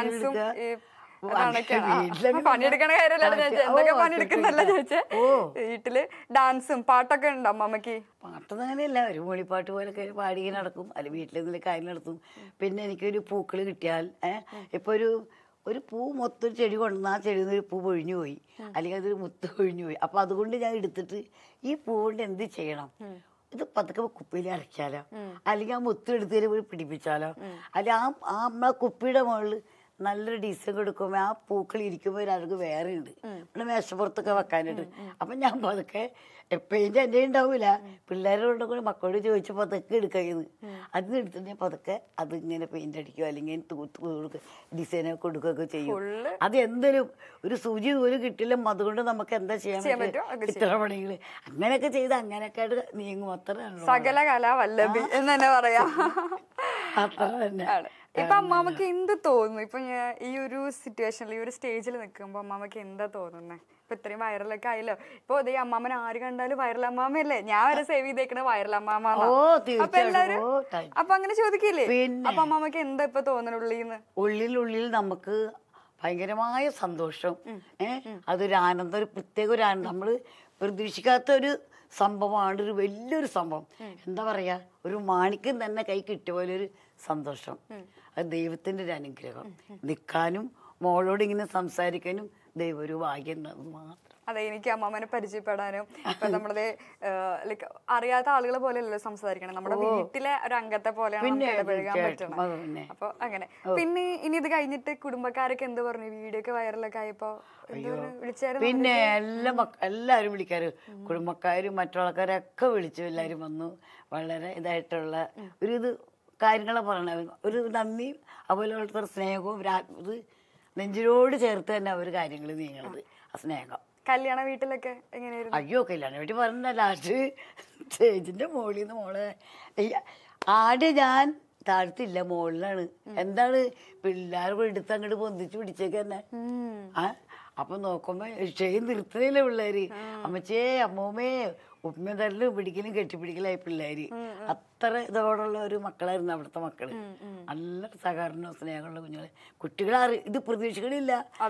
പണിയെടുക്കണ കാര്യമല്ല ചോദിച്ചേ, എന്തൊക്കെ പണിയെടുക്കുന്നല്ല ചോദിച്ചേ. വീട്ടില് ഡാൻസും പാട്ടൊക്കെ ഉണ്ടോ അമ്മമ്മക്ക്? പാട്ടൊന്നും അങ്ങനെയല്ല, ഒരു മൂളിപ്പാട്ട് പോലൊക്കെ പാടി നടക്കും, അല്ല വീട്ടിലെന്തെങ്കിലും കാര്യം നടത്തും. പിന്നെ എനിക്കൊരു പൂക്കള് കിട്ടിയാൽ ഏഹ് ഇപ്പൊ ഒരു ഒരു പൂ മൊത്തം ചെടി കൊണ്ടുവന്ന് ആ ചെടിയിൽ നിന്ന് ഒരു പൂ പൊഴിഞ്ഞു പോയി, അല്ലെങ്കിൽ അതൊരു മുത്ത് പൊഴിഞ്ഞു പോയി. അപ്പൊ അതുകൊണ്ട് ഞാൻ എടുത്തിട്ട് ഈ പൂ കൊണ്ട് എന്ത് ചെയ്യണം, ഇത് പതുക്കെ കുപ്പിയിൽ അടയ്ക്കാലോ, അല്ലെങ്കിൽ ആ മുത്ത് എടുത്തതിൽ പോയി പിടിപ്പിച്ചാലോ, അല്ലെങ്കിൽ ആ ആ നമ്മളെ കുപ്പിയുടെ മുകളിൽ നല്ലൊരു ഡിസൈൻ കൊടുക്കുമ്പോൾ ആ പൂക്കൾ ഇരിക്കുമ്പോൾ ഒരു അഴക് വേറെ ഉണ്ട് ഇവിടെ മേശപ്പുറത്തൊക്കെ വെക്കാനായിട്ട് അപ്പം ഞാൻ പതുക്കെ പെയിന്റ് എൻ്റെ ഉണ്ടാവില്ല പിള്ളേരോട് കൂടെ മക്കളോട് ചോദിച്ച് പതുക്കെ എടുക്കുന്നത് അതിന് എടുത്തിട്ട് ഞാൻ പതുക്കെ അതിങ്ങനെ പെയിന്റ് അടിക്കുക അല്ലെങ്കിൽ തൂത്ത് കൊടുക്കുക ഡിസൈനൊക്കെ കൊടുക്കുകയൊക്കെ ചെയ്യും അത് എന്തെങ്കിലും ഒരു സൂചി പോലും കിട്ടില്ല അതുകൊണ്ട് നമുക്ക് എന്താ ചെയ്യാൻ പറ്റും ചിത്രപണികൾ അങ്ങനെയൊക്കെ ചെയ്ത് അങ്ങനെയൊക്കെ ആയിട്ട് നീങ്ങും അത്ര സകല കലാവല്ലഭി എന്ന് തന്നെ പറയാം. അത്ര തന്നെ. ഇപ്പൊ അമ്മാമ്മക്ക് എന്ത് തോന്നുന്നു ഇപ്പൊ ഞാൻ ഈ ഒരു സിറ്റുവേഷനിൽ ഈ ഒരു സ്റ്റേജിൽ നിൽക്കുമ്പോ അമ്മാമ്മക്ക് എന്താ തോന്നുന്നത്? ഇപ്പൊ ഇത്രയും വൈറലൊക്കെ ആയല്ലോ. ഇപ്പൊ അതേ അമ്മാമ്മനെ ആര് കണ്ടാലും വൈറൽ അമ്മാമയല്ലേ, ഞാൻ വരെ സേവ് ചെയ്തേക്കണ വൈറൽ അമ്മാമ. അപ്പൊ എല്ലാരും അപ്പൊ അങ്ങനെ ചോദിക്കില്ലേ? അപ്പൊ അമ്മാമ്മക്ക് എന്താ ഇപ്പൊ തോന്നുന്നു ഉള്ളിന്ന്? ഉള്ളിലുള്ളിൽ നമുക്ക് ഭയങ്കരമായ സന്തോഷം, ഏഹ് അതൊരു ആനന്ദം, ഒരു പ്രത്യേക ഒരു ആനന്ദം. നമ്മള് പ്രതീക്ഷിക്കാത്ത ഒരു സംഭവമാണ്, ഒരു വലിയൊരു സംഭവം. എന്താ പറയാ, ഒരു മാണിക്യം തന്നെ കൈ കിട്ടിയ പോലെ ഒരു സന്തോഷം. അത് ദൈവത്തിന്റെ ഒരു അനുഗ്രഹം. നിൽക്കാനും മോളോട് ഇങ്ങനെ സംസാരിക്കാനും ദൈവം ഒരു ഭാഗ്യം മാത്രം. അതെ, എനിക്ക് അമ്മാമ്മനെ പരിചയപ്പെടാനും ഇപ്പൊ നമ്മളത് ലൈക്ക് അറിയാത്ത ആളുകളെ പോലെയല്ലോ സംസാരിക്കണം, നമ്മുടെ വീട്ടിലെ ഒരു അംഗത്തെ പോലെയാണ് നമുക്ക് ഇടപഴകാൻ പറ്റണം. അപ്പൊ അങ്ങനെ പിന്നെ ഇനി ഇത് കഴിഞ്ഞിട്ട് കുടുംബക്കാരൊക്കെ എന്ത് പറഞ്ഞു? വീഡിയോ ഒക്കെ വൈറലൊക്കെ ആയപ്പോ വിളിച്ചായിരുന്നു? പിന്നെ എല്ലാ എല്ലാരും വിളിക്കാറ്, കുടുംബക്കാരും മറ്റുള്ളക്കാരൊക്കെ വിളിച്ചു. എല്ലാരും വന്നു. വളരെ ഇതായിട്ടുള്ള ഒരു ഇത് കാര്യങ്ങളെ പറയണ ഒരു നന്ദിയും അതുപോലത്തെ സ്നേഹവും ഇത് നെഞ്ചിനോട് ചേർത്ത് തന്നെ അവർ കാര്യങ്ങൾ നീങ്ങണത്. ആ സ്നേഹം കല്യാണ വീട്ടിലൊക്കെ എങ്ങനെയായിരുന്നു? അയ്യോ, കല്യാണ വീട്ടിൽ പറഞ്ഞ ലാസ്റ്റ് സ്റ്റേജിന്റെ മോളിൽ നിന്ന് മോളെ ആദ്യം ഞാൻ താഴ്ത്തില്ല, മുകളിലാണ്. എന്താണ് പിള്ളേർ എടുത്ത് അങ്ങോട്ട് പൊന്തിച്ച് പിടിച്ചേക്ക് തന്നെ. ആ അപ്പൊ നോക്കുമ്പോ ഷെയും നിർത്തുന്നില്ല പിള്ളേര്. അമ്മച്ചേ അമ്മൂമ്മേ ഉമ്മ തരലും പിടിക്കലും കെട്ടിപ്പിടിക്കലായി പിള്ളേര്. അത്ര ഇതോടുള്ള ഒരു മക്കളായിരുന്നു അവിടുത്തെ മക്കള്. നല്ല സഹകരണവും സ്നേഹമുള്ള കുഞ്ഞുങ്ങളെ. കുട്ടികളെ അറി ഇത് പ്രതീക്ഷിക്കണില്ല.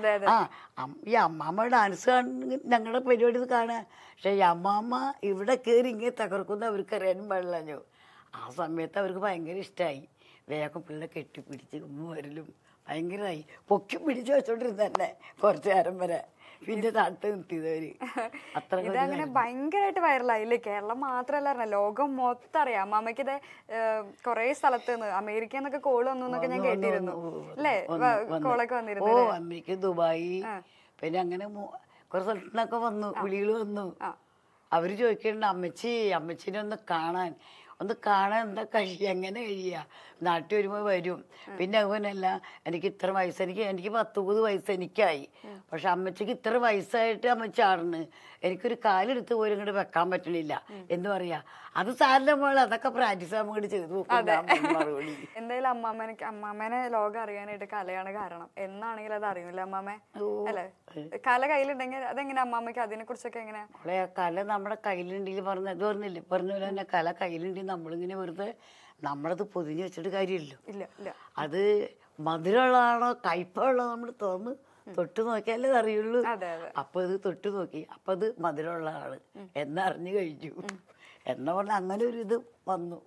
ആ ഈ അമ്മാമ്മ ഡാൻസ് കാണുന്ന ഞങ്ങളുടെ പരിപാടി ഇത് കാണുക. പക്ഷെ ഈ അമ്മാമ്മ ഇവിടെ കയറി ഇങ്ങനെ തകർക്കുന്ന അവർക്ക് അറിയാനും പാടില്ലല്ലോ. ആ സമയത്ത് അവർക്ക് ഭയങ്കര ഇഷ്ടമായി. വേഗം പിള്ളേരെ കെട്ടിപ്പിടിച്ച് ഉമ്മ വരലും ഭയങ്കരമായി. പൊക്കി പിടിച്ചു വെച്ചോണ്ടിരുന്ന തന്നെ കുറച്ചു നേരം വരെ. പിന്നെ താട്ട് നിർത്തിയവര് അത്ര ഇതങ്ങനെ ഭയങ്കരമായിട്ട് വൈറലായില്ലേ? കേരളം മാത്രല്ല, ലോകം മൊത്തം അറിയാം. അമ്മാമ്മയ്ക്ക് ഇത് കൊറേ സ്ഥലത്ത് നിന്ന് അമേരിക്ക എന്നൊക്കെ കോള് വന്നു എന്നൊക്കെ ഞാൻ കേട്ടിരുന്നു അല്ലേ? കോളൊക്കെ വന്നിരുന്നു. ഓ, അമേരിക്ക, ദുബായി, പിന്നെ അങ്ങനെ കുറെ സ്ഥലത്തു നിന്നൊക്കെ വന്നു, വിളികൾ വന്നു. അവര് ചോദിക്കണ്ട അമ്മച്ചി അമ്മച്ചിനെ ഒന്ന് കാണാൻ ഒന്ന് കാണാൻ എന്താ കഴിയുക, എങ്ങനെ കഴിയുക, നാട്ടിൽ വരുമ്പോൾ വരും. പിന്നെ അതുപോലെയല്ല എനിക്ക് ഇത്ര വയസ്സ്, എനിക്ക് എനിക്ക് പത്തൊമ്പത് വയസ്സ് എനിക്കായി. പക്ഷെ അമ്മച്ചിക്ക് ഇത്ര വയസ്സായിട്ട് അമ്മച്ചി ആടുന്നു, എനിക്കൊരു കാലെടുത്ത് പോലും ഇങ്ങോട്ട് വെക്കാൻ പറ്റണില്ല എന്ന് പറയാ. അത് സാറിന്റെ മോള് അതൊക്കെ പ്രാക്ടീസ് ആകുമ്പോൾ ചെയ്തു. എന്തായാലും അമ്മാമ്മനെ അമ്മാമ്മേനെ ലോകം അറിയാനായിട്ട് കലയാണ് കാരണം. എന്നാണെങ്കിൽ അത് അറിയില്ല അമ്മാമ്മ അല്ലെ? കല കയ്യിലുണ്ടെങ്കിൽ അതെങ്ങനെ അമ്മാമ്മക്ക് അതിനെ കുറിച്ചൊക്കെ എങ്ങനെയാ? അവളെ കല നമ്മുടെ കയ്യിലുണ്ടെങ്കിൽ പറഞ്ഞ ഇത് പറഞ്ഞില്ലേ പറഞ്ഞ പോലെ തന്നെ കല കയ്യിലുണ്ടെങ്കിൽ നമ്മളിങ്ങനെ വെറുതെ നമ്മളത് പൊതിഞ്ഞ് വെച്ചിട്ട് കാര്യമില്ലല്ലോ. ഇല്ല ഇല്ല അത് മധുരമുള്ളതാണോ കയ്പുള്ളതോ നമ്മൾ തുറന്ന് തൊട്ട് നോക്കിയാലേ അറിയുള്ളൂ. അപ്പൊ ഇത് തൊട്ട് നോക്കി, അപ്പൊ അത് മധുരമുള്ളതാണ് എന്നറിഞ്ഞു കഴിഞ്ഞു എന്നാ പറഞ്ഞ അങ്ങനെ ഒരു ഇത് വന്നു.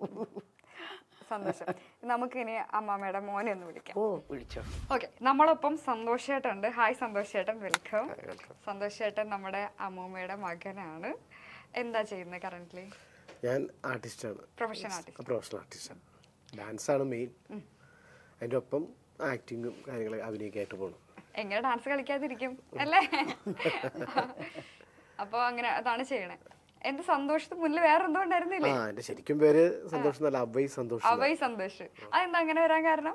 സന്തോഷം. നമുക്കിനി അമ്മാമ്മയുടെ മോനെ ഒന്ന് വിളിക്കാം. ഓ, വിളിച്ചോ. ഓക്കെ, നമ്മളൊപ്പം സന്തോഷേട്ടൻ ഉണ്ട്. Hi സന്തോഷേട്ടൻ, welcome. സന്തോഷേട്ടൻ നമ്മുടെ അമ്മൂമ്മയുടെ മകനാണ്. എന്താ ചെയ്യുന്നത് കറന്റ്ലി? ഞാൻ ആർട്ടിസ്റ്റാണ്, പ്രൊഫഷണൽ ആർട്ടിസ്റ്റ്. പ്രൊഫഷണൽ ആർട്ടിസ്റ്റാണ്. ഡാൻസാണ് മെയിൻ. അതിൻ്റെ ഒപ്പം ആക്ടിങ്ങും കാര്യങ്ങളൊക്കെ അഭിനയിക്കായിട്ട് പോകണം. എങ്ങനെ ഡാൻസ് കളിക്കാതിരിക്കും അല്ലേ? അപ്പൊ അങ്ങനെ അതാണ് ചെയ്യണേ. എന്റെ സന്തോഷത്തിന് മുന്നിൽ വേറെ എന്തോ ഉണ്ടായിരുന്നില്ലേ? ആ, എന്റെ ശരിക്കും പേര് സന്തോഷ് എന്നല്ല, അവൈ സന്തോഷ്. അവൈ സന്തോഷ്. അതെന്താ അങ്ങനെ വരാൻ കാരണം?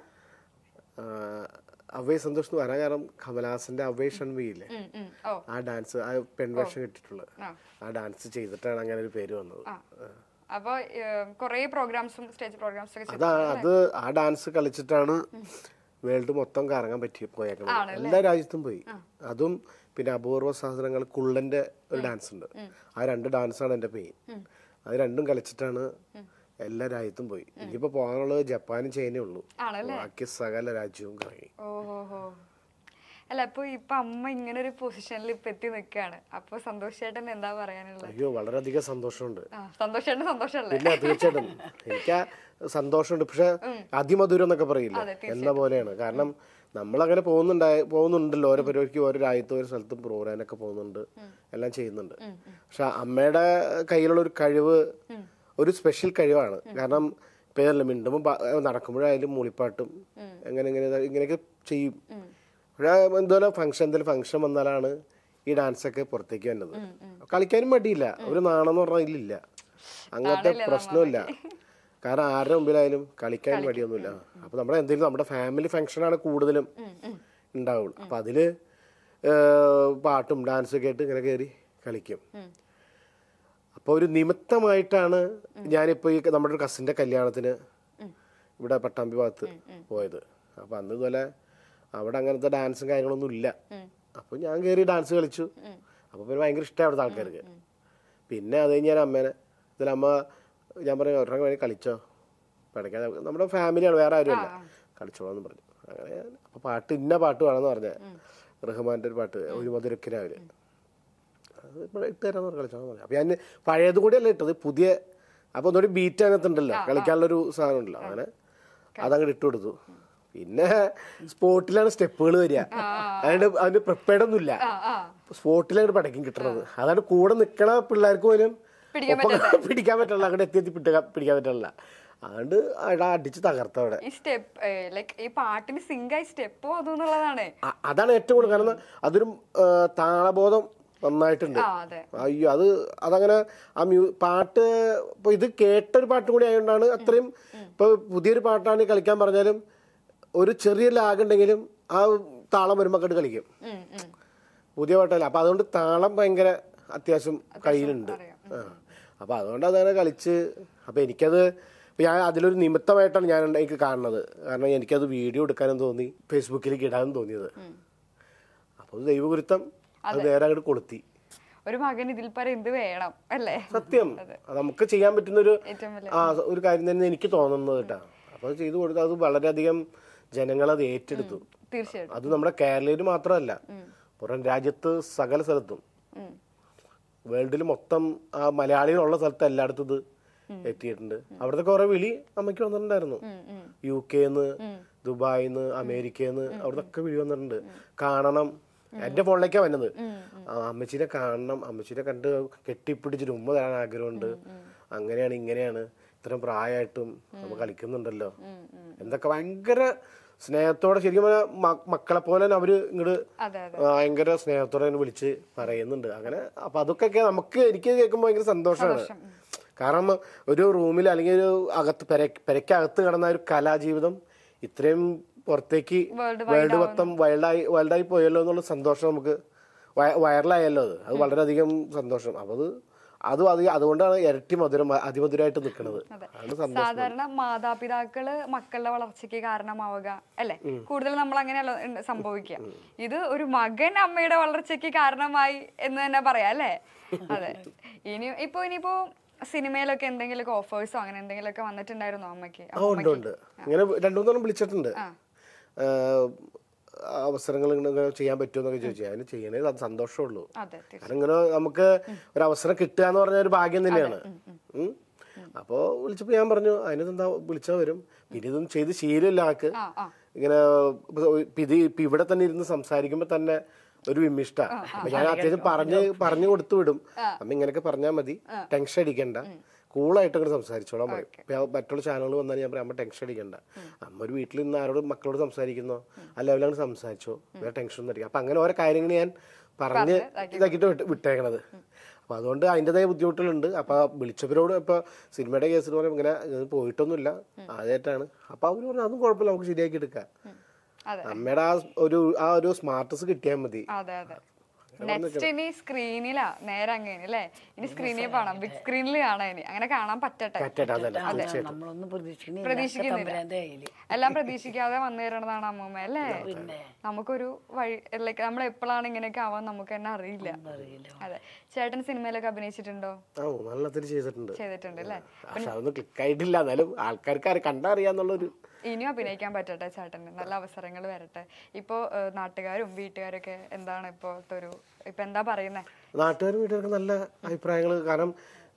അവൈ സന്തോഷ് എന്ന് വരാൻ കാരണം കമലഹാസന്റെ അവൈ ഷൺവിയില്ലേ, ആ ഡാൻസ്, ആ പെൺവേഷം കിട്ടിയിട്ടുള്ളത്, ആ ഡാൻസ് ചെയ്തിട്ടാണ് അങ്ങനെ ഒരു പേര് വന്നത്. അപ്പൊ കൊറേ പ്രോഗ്രാംസും സ്റ്റേജ് പ്രോഗ്രാംസും ഒക്കെ അതാ അത് ആ ഡാൻസ് കളിച്ചിട്ടാണ് വേൾഡ് മൊത്തം കറങ്ങാൻ പറ്റി പോയേക്കുന്നത്. എല്ലാ രാജ്യത്തും പോയി. അതും പിന്നെ അപൂർവ സാധനങ്ങൾ കുള്ളന്റെ ഒരു ഡാൻസ് ഉണ്ട്, ആ രണ്ട് ഡാൻസാണ് എന്റെ മെയിൻ. അത് രണ്ടും കളിച്ചിട്ടാണ് എല്ലാ രാജ്യത്തും പോയി. ഇനിയിപ്പോ പോകാനുള്ളത് ജപ്പാനും ചൈനയും ഉള്ളൂ, ബാക്കി സകല രാജ്യവും കറങ്ങി. ഓഹോ. അല്ല, അപ്പൊ ഇപ്പൊ അമ്മ ഇങ്ങനെ ഒരു പൊസിഷനിൽ ഇപ്പൊ എത്തി നിൽക്കാണ്. അപ്പൊ സന്തോഷേട്ടൻ എന്താ പറയാനുള്ളത്? അയ്യോ, വളരെയധികം സന്തോഷമുണ്ട്. സന്തോഷേട്ടൻ സന്തോഷമല്ലേ? പിന്നെ തീർച്ചയായിട്ടും എനിക്ക് ആ സന്തോഷമുണ്ട്. പക്ഷെ അതിമധുരം എന്നൊക്കെ പറയില്ല എന്ന പോലെയാണ്. കാരണം നമ്മളങ്ങനെ പോകുന്നുണ്ടായ പോകുന്നുണ്ടല്ലോ ഓരോ പരിപാടിക്ക്, ഓരോ രാജ്യത്തും ഓരോ സ്ഥലത്തും പ്രോഗ്രാമിനൊക്കെ പോകുന്നുണ്ട്, എല്ലാം ചെയ്യുന്നുണ്ട്. പക്ഷെ അമ്മയുടെ കയ്യിലുള്ള ഒരു കഴിവ് ഒരു സ്പെഷ്യൽ കഴിവാണ്. കാരണം പേരല്ല മിണ്ടുമ്പോൾ നടക്കുമ്പോഴായാലും മൂളിപ്പാട്ടും എങ്ങനെ ഇങ്ങനെ ഇങ്ങനെയൊക്കെ ചെയ്യും. പക്ഷേ എന്തോലെ ഫംഗ്ഷൻ എന്തെങ്കിലും ഫംഗ്ഷൻ വന്നാലാണ് ഈ ഡാൻസൊക്കെ പുറത്തേക്ക് വരുന്നത്. കളിക്കാനും മടിയില്ല, ഒരു നാണം എന്ന് പറഞ്ഞാൽ ഇതിലില്ല, അങ്ങനത്തെ പ്രശ്നമില്ല. കാരണം ആരുടെ മുമ്പിലായാലും കളിക്കാൻ മടിയൊന്നുമില്ല. അപ്പോൾ നമ്മുടെ എന്തെങ്കിലും നമ്മുടെ ഫാമിലി ഫംഗ്ഷനാണ് കൂടുതലും ഉണ്ടാവുള്ളൂ. അപ്പം അതിൽ പാട്ടും ഡാൻസൊക്കെ ആയിട്ട് ഇങ്ങനെ കയറി കളിക്കും. അപ്പോൾ ഒരു നിമിത്തമായിട്ടാണ് ഞാനിപ്പോൾ ഈ നമ്മുടെ ഒരു കസിൻ്റെ കല്യാണത്തിന് ഇവിടെ പട്ടാമ്പി ഭാഗത്ത് പോയത്. അപ്പോൾ അന്ന് ഇതുപോലെ അവിടെ അങ്ങനത്തെ ഡാൻസും കാര്യങ്ങളൊന്നും ഇല്ല. അപ്പോൾ ഞാൻ കയറി ഡാൻസ് കളിച്ചു. അപ്പോൾ പിന്നെ ഭയങ്കര ഇഷ്ടമാണ് അവിടുത്തെ ആൾക്കാർക്ക്. പിന്നെ അത് കഴിഞ്ഞ് ഞാൻ അമ്മേനെ ഇതിൽ അമ്മ ഞാൻ പറഞ്ഞു ഒരെണ്ണം വേണ്ടി കളിച്ചോ, പഠിക്കാതെ നമ്മുടെ ഫാമിലിയാണ്, വേറെ ആരുമില്ല, കളിച്ചോളാന്ന് പറഞ്ഞു. അങ്ങനെ അപ്പോൾ പാട്ട് ഇന്ന പാട്ട് വേണമെന്ന് പറഞ്ഞത് റഹ്മാൻ്റെ ഒരു പാട്ട് ഒരു മധുരക്കിനാവില് അത് ഇവിടെ ഇട്ട് തരാമെന്ന് പറഞ്ഞ് കളിച്ചോളാന്ന് പറഞ്ഞു. അപ്പോൾ ഞാൻ പഴയത് കൂടിയല്ല ഇട്ടത്, പുതിയ. അപ്പോൾ ഒന്നുകൂടി ബീറ്റ് അതിനകത്തുണ്ടല്ലോ, കളിക്കാനുള്ളൊരു സാധനം ഉണ്ടല്ലോ, അങ്ങനെ അതങ്ങോട്ട് ഇട്ട് കൊടുത്തു. പിന്നെ സ്പോട്ടിലാണ് സ്റ്റെപ്പുകൾ വരിക, അതുകൊണ്ട് അതിന് പ്രിപ്പയർഡ് ഒന്നുമില്ല, സ്പോട്ടിലാണ് പടക്കം കിട്ടുന്നത്. അതാണ് കൂടെ നിൽക്കണ പിള്ളേർക്ക് പോലും പിടിക്കാൻ പറ്റില്ല, അങ്ങോട്ട് എത്തി എത്തി പിടിക്കാൻ പറ്റില്ല. അതുകൊണ്ട് അടിച്ച് തകർത്തവിടെ. അതാണ് ഏറ്റവും കൂടുതൽ, കാരണം അതൊരു താളബോധം നന്നായിട്ടുണ്ട്. അയ്യോ അത് അതങ്ങനെ ആ മ്യൂ പാട്ട് ഇപ്പൊ ഇത് കേട്ടൊരു പാട്ടും കൂടി ആയതുകൊണ്ടാണ് അത്രയും. ഇപ്പൊ പുതിയൊരു പാട്ടാണ് കളിക്കാൻ പറഞ്ഞാലും ഒരു ചെറിയ ലാഗ് ഉണ്ടെങ്കിലും ആ താളം വരുമ്പോൾ അങ്ങോട്ട് കളിക്കും, പുതിയ പാട്ടല്ല. അപ്പൊ അതുകൊണ്ട് താളം ഭയങ്കര അത്യാവശ്യം കയ്യിലുണ്ട്. ആ അപ്പൊ അതുകൊണ്ട് അതങ്ങനെ കളിച്ച്. അപ്പൊ എനിക്കത് ഞാൻ അതിലൊരു നിമിത്തമായിട്ടാണ് ഞാൻ എനിക്ക് കാണുന്നത്. കാരണം എനിക്കത് വീഡിയോ എടുക്കാനും തോന്നി, ഫേസ്ബുക്കിലേക്ക് ഇടാനും തോന്നിയത്. അപ്പോൾ ദൈവഗുരുത്തം അത് നേരെ അങ്ങോട്ട് കൊളുത്തി. ഒരു മകൻ ഇതിൽ പരം എന്ത് വേണം അല്ലേ? സത്യം, നമുക്ക് ചെയ്യാൻ പറ്റുന്ന ഒരു ആ ഒരു കാര്യം തന്നെ എനിക്ക് തോന്നുന്നത് കേട്ടാ. അപ്പൊ അത് ചെയ്തു കൊടുത്തു. അത് വളരെയധികം ജനങ്ങളത് ഏറ്റെടുത്തു. തീർച്ചയായിട്ടും അത് നമ്മുടെ കേരളയിൽ മാത്രമല്ല, പുറം രാജ്യത്ത് സകല സ്ഥലത്തും, വേൾഡിൽ മൊത്തം ആ മലയാളികളുള്ള സ്ഥലത്ത് എല്ലായിടത്തും ഇത് എത്തിയിട്ടുണ്ട്. അവിടുത്തെ കുറെ വിളി അമ്മയ്ക്ക് വന്നിട്ടുണ്ടായിരുന്നു. യു കെന്ന്, ദുബായിന്ന്, അമേരിക്കന്ന്, അവിടുത്തെ വിളി വന്നിട്ടുണ്ട്. കാണണം, എന്റെ ഫോണിലേക്കാ വന്നത്. അമ്മച്ചീനെ കാണണം, അമ്മച്ചീനെ കണ്ട് കെട്ടിപ്പിടിച്ചിട്ട് ഉമ്മ തരാൻ ആഗ്രഹമുണ്ട്, അങ്ങനെയാണ് ഇങ്ങനെയാണ്, ഇത്രയും പ്രായമായിട്ടും നമ്മൾ കളിക്കുന്നുണ്ടല്ലോ, എന്തൊക്കെ ഭയങ്കര സ്നേഹത്തോടെ. ശരിക്കും മക്കളെ പോലെ അവര് ഇങ്ങോട്ട് ഭയങ്കര സ്നേഹത്തോടെ വിളിച്ച് പറയുന്നുണ്ട്. അങ്ങനെ അപ്പൊ അതൊക്കെ നമുക്ക് എനിക്ക് കേൾക്കുമ്പോൾ ഭയങ്കര സന്തോഷമാണ്. കാരണം ഒരു റൂമിൽ അല്ലെങ്കിൽ ഒരു അകത്ത് പെര പെരക്കകത്ത് കിടന്ന ഒരു കലാജീവിതം ഇത്രയും പുറത്തേക്ക് വേൾഡ് മൊത്തം വൈൽഡായി വൈൽഡായി പോയല്ലോ എന്നുള്ള സന്തോഷം നമുക്ക്, വൈറലായല്ലോ അത്, അത് വളരെയധികം സന്തോഷം. അപ്പൊ അത് അതും അത് അതുകൊണ്ടാണ് ഇരട്ടി മധുരം അതിമധുരമായിട്ട് നിൽക്കുന്നത്. സാധാരണ മാതാപിതാക്കള് മക്കളുടെ വളർച്ചയ്ക്ക് കാരണമാവുക അല്ലെ, കൂടുതൽ നമ്മൾ അങ്ങനെയല്ല സംഭവിക്കുക. ഇത് ഒരു മകൻ അമ്മയുടെ വളർച്ചയ്ക്ക് കാരണമായി എന്ന് തന്നെ പറയാം അല്ലേ? അതെ. ഇനി ഇപ്പൊ ഇനിയിപ്പോ സിനിമയിലൊക്കെ എന്തെങ്കിലും ഓഫേഴ്സോ അങ്ങനെ എന്തെങ്കിലുമൊക്കെ വന്നിട്ടുണ്ടായിരുന്നോ അമ്മയ്ക്ക്? ഉണ്ട് ഉണ്ട്, ഇങ്ങനെ രണ്ടു മൂന്നെണ്ണം വിളിച്ചിട്ടുണ്ട്. അവസരങ്ങൾ ഇങ്ങനെ ചെയ്യാൻ പറ്റുമെന്നൊക്കെ ചോദിച്ചാൽ അതിന് ചെയ്യണേ സന്തോഷമുള്ളൂ. കാരണം ഇങ്ങനെ നമുക്ക് ഒരു അവസരം കിട്ടുക എന്ന് പറഞ്ഞ ഒരു ഭാഗ്യം തന്നെയാണ്. അപ്പോൾ വിളിച്ചപ്പോൾ ഞാൻ പറഞ്ഞു അതിനെന്താ വിളിച്ചാൽ വരും. പിന്നെ ഇതൊന്നും ചെയ്ത് ശീലമില്ല ആൾക്ക്. ഇങ്ങനെ ഇത് ഇപ്പം ഇവിടെ തന്നെ ഇരുന്ന് സംസാരിക്കുമ്പോൾ തന്നെ ഒരു വിമിഷ്ട. അപ്പൊ ഞാൻ അത്യാവശ്യം പറഞ്ഞ് പറഞ്ഞു കൊടുത്തു വിടും. അമ്മ ഇങ്ങനെയൊക്കെ പറഞ്ഞാൽ മതി, ടെൻഷൻ അടിക്കണ്ട, കൂളായിട്ട് അങ്ങോട്ട് സംസാരിച്ചോളാൻ പറയും. മറ്റുള്ള ചാനലുകൾ വന്നാൽ ഞാൻ പറയാം അമ്മ ടെൻഷൻ അടിക്കണ്ട, അമ്മ ഒരു വീട്ടിൽ നിന്ന് ആരോട് മക്കളോട് സംസാരിക്കുന്നോ അല്ല അവരങ്ങനെ സംസാരിച്ചോ, വേറെ ടെൻഷൻ ഒന്നും അടിക്കുക. അപ്പൊ അങ്ങനെ ഓരോ കാര്യങ്ങൾ ഞാൻ പറഞ്ഞ് ഇതാക്കിയിട്ട് വിട്ട് വിട്ടേക്കണത്. അപ്പൊ അതുകൊണ്ട് അതിൻ്റെതായ ബുദ്ധിമുട്ടുകളുണ്ട്. അപ്പൊ വിളിച്ചവരോട് ഇപ്പൊ സിനിമയുടെ കേസിൽ പറയുമ്പോൾ ഇങ്ങനെ പോയിട്ടൊന്നുമില്ല, ആദ്യമായിട്ടാണ്. അപ്പൊ അവര് പറഞ്ഞു അതും കുഴപ്പമില്ല, നമുക്ക് ശരിയാക്കി എടുക്കാം. അമ്മയുടെ ആ ഒരു ആ ഒരു സ്മാർട്ട്നെസ് കിട്ടിയാൽ മതി. നെക്സ്റ്റ് ഇനി സ്ക്രീനിലാ നേരെ അങ്ങനെ അല്ലേ? ഇനി സ്ക്രീനിൽ കാണാം, ബിഗ് സ്ക്രീനിൽ കാണാം. ഇനി അങ്ങനെ കാണാൻ പറ്റട്ടെ. പ്രതീക്ഷിക്കുന്നില്ല, എല്ലാം പ്രതീക്ഷിക്കാതെ വന്നു തരണതാണ് അമ്മൂമ്മ അല്ലേ? നമുക്കൊരു വഴി ലൈക്ക് നമ്മൾ എപ്പോഴാണ് ഇങ്ങനെയൊക്കെ ആവാൻ നമുക്ക് തന്നെ അറിയില്ല. അതെ. ചേട്ടൻ സിനിമയിലൊക്കെ അഭിനയിച്ചിട്ടുണ്ടോ? ചെയ്തിട്ടുണ്ട് അല്ലേ? ആൾക്കാർക്ക് കണ്ടറിയാന്നുള്ളൊരു ഇനിയും അഭിനയിക്കാൻ പറ്റട്ടെ ചേട്ടന്, നല്ല അവസരങ്ങൾ വരട്ടെ. ഇപ്പോ നാട്ടുകാരും വീട്ടുകാരൊക്കെ എന്താണ് ഇപ്പോഴത്തെ ഒരു ഇപ്പൊ എന്താ പറയുന്നത്? നാട്ടുകാരും വീട്ടുകാർക്ക് നല്ല അഭിപ്രായങ്ങൾ. കാരണം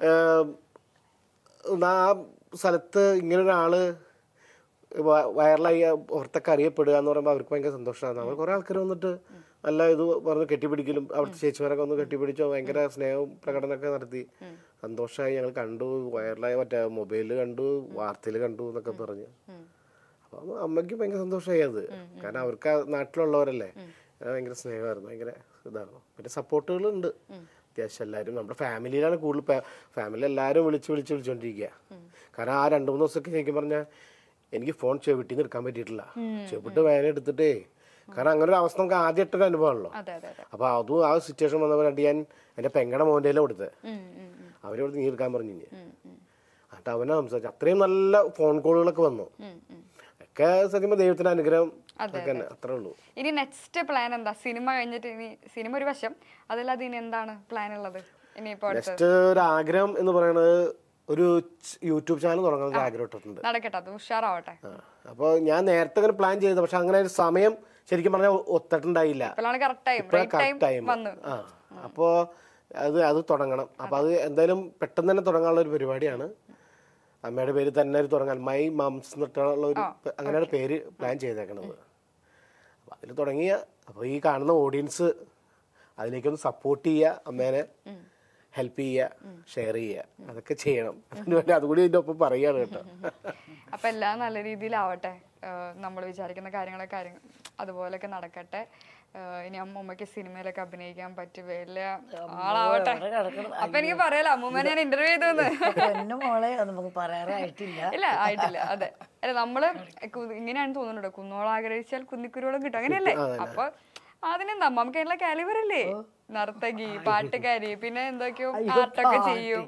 ആ സ്ഥലത്ത് ഇങ്ങനെ ഒരാള് വൈറലായി പുറത്തൊക്കെ അറിയപ്പെടുക എന്ന് പറയുമ്പോൾ അവർക്ക് ഭയങ്കര സന്തോഷമാണ്. അവർ കുറെ ആൾക്കാർ വന്നിട്ട് നല്ല ഇത് പറഞ്ഞ് കെട്ടിപ്പിടിക്കലും അവിടുത്തെ ചേച്ചിമാരൊക്കെ ഒന്ന് കെട്ടിപ്പിടിച്ചോ ഭയങ്കര സ്നേഹവും പ്രകടനമൊക്കെ നടത്തി. സന്തോഷമായി, ഞങ്ങൾ കണ്ടു, വൈറലായി മറ്റേ മൊബൈലിൽ കണ്ടു, വാർത്തയിൽ കണ്ടു എന്നൊക്കെ പറഞ്ഞ്. അപ്പൊ അപ്പം അമ്മയ്ക്ക് ഭയങ്കര സന്തോഷമായി അത്. കാരണം അവർക്ക് നാട്ടിലുള്ളവരല്ലേ, ഭയങ്കര സ്നേഹമായിരുന്നു, ഭയങ്കര ഇതായിരുന്നു. പിന്നെ സപ്പോർട്ടുകളുണ്ട് അത്യാവശ്യം എല്ലാവരും. നമ്മുടെ ഫാമിലിയിലാണ് കൂടുതൽ, ഫാമിലി എല്ലാവരും വിളിച്ച് വിളിച്ച് വിളിച്ചുകൊണ്ടിരിക്കുക. കാരണം ആ രണ്ട് മൂന്ന് ദിവസമൊക്കെ ശരിക്കും പറഞ്ഞാൽ എനിക്ക് ഫോൺ ചെവിട്ടിൽ നിന്ന് എടുക്കാൻ പറ്റിയിട്ടില്ല. ചെവിട്ട് വേദന എടുത്തിട്ടേ, കാരണം അങ്ങനെ ഒരു അവസ്ഥ നമുക്ക് ആദ്യമായിട്ടൊരു അനുഭവമാണല്ലോ. അപ്പോൾ അതും ആ സിറ്റുവേഷൻ വന്നപ്പോൾ രണ്ട് ഞാൻ എൻ്റെ പെങ്ങടെ മോൻ്റെ കൊടുത്തത്, അവരോട് നീ എടുക്കാൻ പറഞ്ഞു. എന്നിട്ട് അവനെ സംസാരിച്ചു. അത്രയും നല്ല ഫോൺ കോളുകളൊക്കെ വന്നു. ഒക്കെ സത്യം ദൈവത്തിന്റെ അനുഗ്രഹം അത്രേ ഉള്ളൂ. ഇനി നെക്സ്റ്റ് പ്ലാൻ എന്താ? സിനിമ കഴിഞ്ഞിട്ട് ഇനി സിനിമ ഒരു വശം, അതല്ലാതെ ഇനി എന്താണ് പ്ലാൻ ഉള്ളത്? നെക്സ്റ്റ് ഒരു ആഗ്രഹം എന്ന് പറയുന്നത് ഒരു യൂട്യൂബ് ചാനൽ തുടങ്ങാൻ ഒരു ആഗ്രഹം ഇട്ടിട്ടുണ്ട്. നടക്കട്ടെ, അത് ഉഷാറാവട്ടെ. അപ്പോൾ ഞാൻ നേരത്തെ അങ്ങനെ പ്ലാൻ ചെയ്തത്, പക്ഷെ അങ്ങനെ ഒരു സമയം ശരിക്കും പറഞ്ഞാൽ ഒത്തിട്ടുണ്ടായില്ല. Correct time. ആ അപ്പോൾ അത് അത് തുടങ്ങണം. അപ്പോൾ അത് എന്തായാലും പെട്ടെന്ന് തന്നെ തുടങ്ങാനുള്ള ഒരു പരിപാടിയാണ്. അമ്മയുടെ പേര് തന്നെ ഒരു തുടങ്ങാൻ, മൈ മംസ് എന്നിട്ടുള്ള ഒരു അങ്ങനെയാണ് പേര് പ്ലാൻ ചെയ്തേക്കണത്. അപ്പോൾ അതിൽ തുടങ്ങിയ, അപ്പോൾ ഈ കാണുന്ന ഓഡിയൻസ് അതിലേക്കൊന്ന് സപ്പോർട്ട് ചെയ്യുക, അമ്മേനെ ഹെൽപ്പ് ചെയ്യുക, ഷെയർ ചെയ്യുക, അതൊക്കെ ചെയ്യണം. അതിന് വേണ്ടി അതുകൂടി ഇതിൻ്റെ ഒപ്പം പറയുകയാണ് കേട്ടോ. അപ്പം എല്ലാം നല്ല രീതിയിലാവട്ടെ, നമ്മൾ വിചാരിക്കുന്ന കാര്യങ്ങളൊക്കെ കാര്യങ്ങൾ അതുപോലെയൊക്കെ നടക്കട്ടെ. ഇനി അമ്മൂമ്മക്ക് സിനിമയിലൊക്കെ അഭിനയിക്കാൻ പറ്റി വലിയ ആളാവട്ടെ. അപ്പൊ എനിക്ക് പറയാലോ അമ്മൂമ്മനെ ഞാൻ ഇന്റർവ്യൂ ചെയ്തു. മോളെ നമുക്ക് പറയാറായിട്ടില്ല. ഇല്ല ആയിട്ടില്ല. അതെ, അല്ല നമ്മള് ഇങ്ങനെയാണ് തോന്നുന്നുണ്ടോ, കുന്നോളം ആഗ്രഹിച്ചാൽ കുന്നിക്കുരുവോളം കിട്ടും, അങ്ങനെയല്ലേ? അപ്പൊ അതിനെന്താ, നമുക്ക് അതിനുള്ള കാലിബറല്ലേ, നർത്തകി, പാട്ടുകാരി, പിന്നെ എന്തൊക്കെയോ ആർട്ടൊക്കെ ചെയ്യും,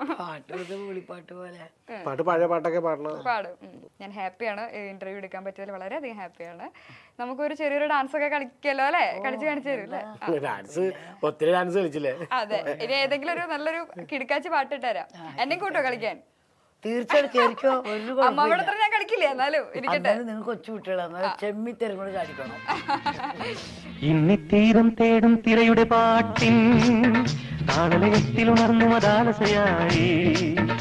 പാട്ട് പഴയ പാട്ടൊക്കെ പാടണം, പാടും. ഞാൻ ഹാപ്പിയാണ്, ഇന്റർവ്യൂ എടുക്കാൻ പറ്റിയതിൽ വളരെയധികം ഹാപ്പിയാണ്. നമുക്കൊരു ചെറിയൊരു ഡാൻസ് ഒക്കെ കളിക്കല്ലോ അല്ലെ? കളിച്ച് കാണിച്ചു തരും അല്ലേ? ഡാൻസ് ഒത്തിരി ഡാൻസ് കളിച്ചില്ലേ? അതെ, ഇനി ഏതെങ്കിലും ഒരു നല്ലൊരു കിടക്കാച്ചി പാട്ട് ഇട്ടുതരാം. എന്നെ കൂട്ടോ കളിക്കാൻ? തീർച്ചയായിട്ടും. അമ്മവിടെ ഞാൻ കളിക്കില്ല, എന്നാലും ഇരിക്കട്ടെ. നിങ്ങൾ കൊച്ചു കുട്ടികളാണ്, ചെമ്മിത്തരം കൂടെ കാണിക്കണം. ഇന്നിത്തീരം തേടും തിരയുടെ പാട്ടിൻ താളലയത്തിൽ ഉണർന്നു മതാലസയായി